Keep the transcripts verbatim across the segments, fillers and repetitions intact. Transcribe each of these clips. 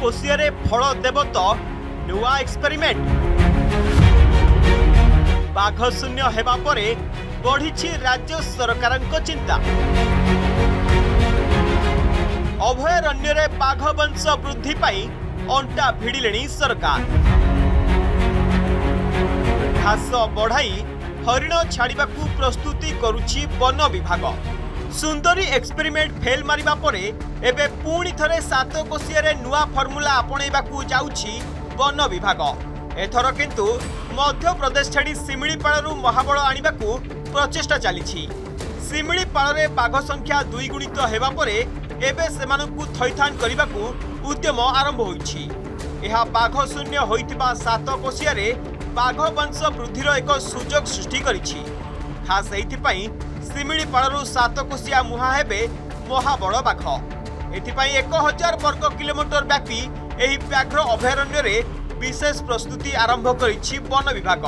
कोशियारे फल देव तो नुआ एक्सपेरिमेंट बाघ शून्य हेबा परे बढ़ी राज्य सरकार चिंता अभयारण्य रे बाघ वंश वृद्धि पाई अंटा भिड़िले सरकार घास बढ़ाई हरिण छाड़ा प्रस्तुति करुछि वन विभाग सुंदरी एक्सपेरिमेंट फेल मारिबा परे एबे पुणी थरे सात कोशियारे नुआ फर्मुला आपणैबाकू जाउछि वन विभाग एथर किंतु मध्य प्रदेश छाड़ी सिमिलीपाळरू महाबल आनिबाकू प्रचेष्टा चली सिमिलीपाळ रे बाघ संख्या दुई गुणित हेबा परे एबे सेमानकू थैथान करिबाकू उद्यम आरंभ होइछि एहा बाघ शून्य होइतिबा सात कोशियारे बाघ वंश वृद्धिर एक सुजोग सृष्टि करिछि खास एइथिपाई सिमिलीपाळरू सात कोशिया मुहा हेबे महाबल बाघ एथिपाई एक हजार वर्ग किलोमीटर व्यापी एही व्याघ्र अभयारण्य रे विशेष प्रस्तुति आरंभ करिछि वन विभाग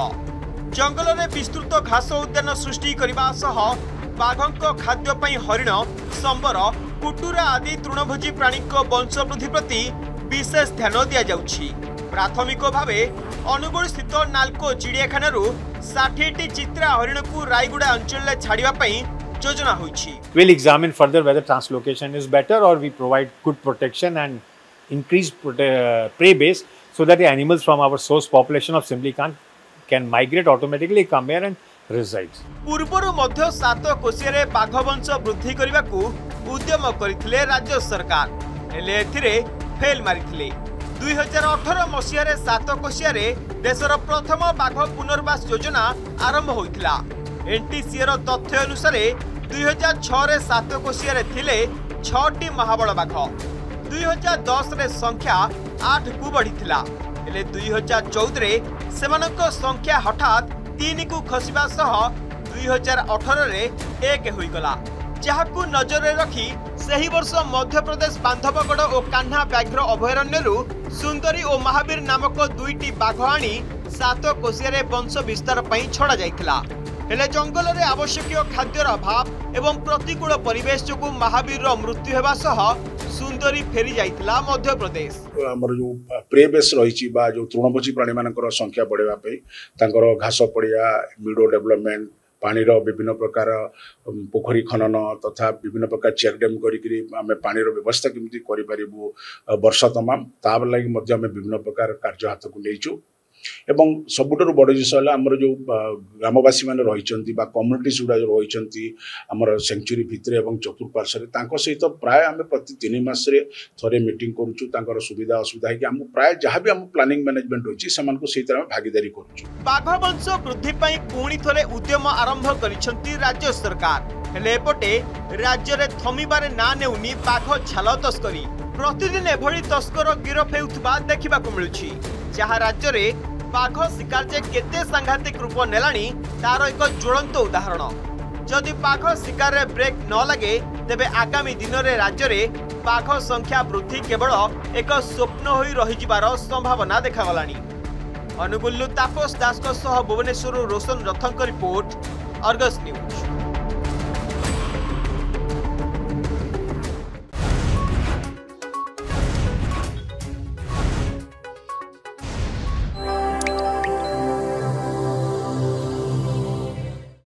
जंगल में विस्तृत घास उद्यान सृष्टि करने सह बाघंक खाद्य पई हरिण संबर कुटुरा आदि तृणभोजी प्राणी वंश वृद्धि प्रति विशेष ध्यान दिया जाउछि प्राथमिक भावे अनुगुल स्थित नाल्को चिड़ियाखाना षाठी चित्रा हरिण को रायगुड़ा अंचल में छाड़िबा पई योजना होइछि We'll examine further whether translocation is better or we provide good protection and increased prey base so that the animals from our source population of Simlicon can migrate automatically, come here and reside. पूर्वरु मध्य सात कोशियारे बाघ वंश वृद्धि करने उद्यम करथिले राज्य सरकार हेले एथिरे फेल मारिथिले दुई हजार अठर मसीह सात कोशियारे देशर प्रथम बाघ पुनर्वास योजना आरंभ होइथिला एनटीसीए रो तथ्य अनुसार दुई हजार छह सात कोशियारे थिले छटी महाबल बाघ दुई हजार दस रे संख्या आठ को बढ़ीथिला हेले दुई हजार चौदह सेमानक संख्या हठात तीन को खसिबा सह दुई हजार अठर रे एक होइगला जहाकू नजर रखी सही वर्ष मध्य प्रदेश बांधवगढ़ और कान्हा व्याघ्र अभयारण्यरू सुंदरी और महावीर नामक दुईटी बाघ आनी सात कोशियारे वंश विस्तार पई छड़ा जाइथिला हेले जंगल रे आवश्यक खाद्यर अभाव एवं प्रतिकूल परिवेश जो महावीर मृत्यु हेबा सह सुंदरी फेरी जाइथिला मध्य प्रदेश हमर जो प्रे बेस रही बा जो तृणभोजी प्राणी मानकर संख्या बढ़ेबा पई तांकर घास पड़िया मीडो डेवलपमेंट पानी रो विभिन्न प्रकार पोखरी खनन तथा विभिन्न प्रकार चेक डैम करी आम पानी रो व्यवस्था केमती करि परिबु वर्ष तमाम ताब लागि मध्य आम विभिन्न प्रकार कार्य हाथ को लेइछु एवं सबुठु बड़ जिस आमर जो ग्रामवासी मैंने रही कम्युनिटीज गुड़ा जो रही आमर सेंचुरी भितर एवं चतुर्पार्श्व सहित प्राय आम प्रति तीन मसरे थे मीटिंग करुचु सुविधा असुविधा है आम प्राय जहाँ भी आम प्लानिंग मैनेजमेंट होती से भागीदारी करुचु बाघ वंश वृद्धि पाई पुणी थरे उद्यम आरंभ करिसेंती राज्य सरकार हेले एपटे राज्य रे थमिबारे ना नेउनी बाघ छाल तस्करी प्रतिदिन एभली तस्कर गिरफ हेउथबा देखिबाकू मिलुछि जहाँ राज्य रे बाघ शिकार जे केते सांघातिक रूप नेलानी तार एक ज्वलंत उदाहरण जदि बाघ शिकार रे ब्रेक न लगे तेबे आगामी दिन रे राज्य रे बाघ संख्या वृद्धि केवल एक स्वप्न होई रही जिबार संभावना देखागलानी अनुगुल्लु तापस दास सह भुवनेश्वर रोशन रथंक रिपोर्ट अर्गस न्यूज।